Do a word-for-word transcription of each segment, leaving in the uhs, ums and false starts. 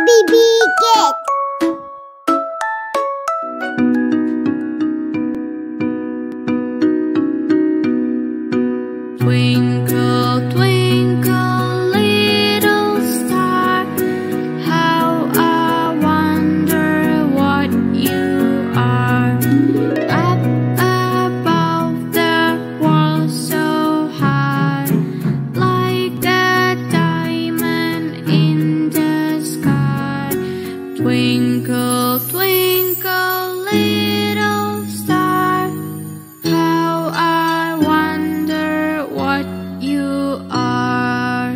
Chubby Bee Kids. Twinkle, twinkle, little star, how I wonder what you are. Up above the world so high, like a diamond in the sky. Twinkle, twinkle, little star, how I wonder what you are.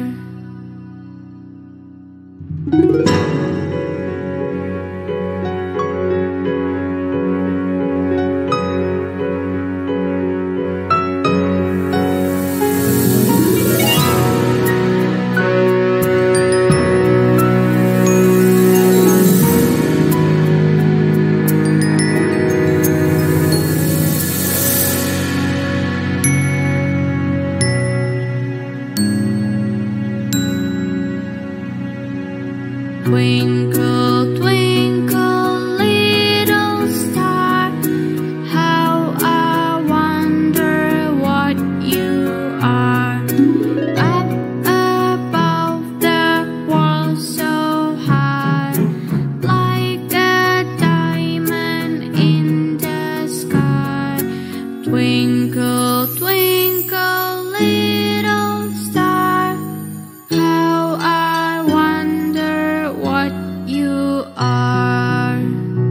Twinkle, twinkle, little star, how I wonder what you are. Up above the world so high, like a diamond in the sky. Twinkle, twinkle, little star, how I wonder what you are.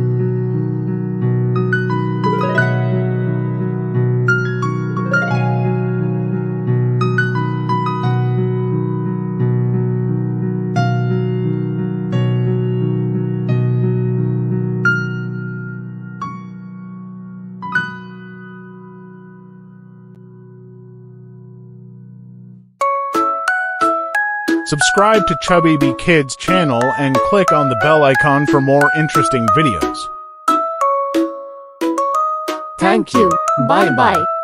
Subscribe to Chubby Bee Kids channel and click on the bell icon for more interesting videos. Thank you. Bye bye.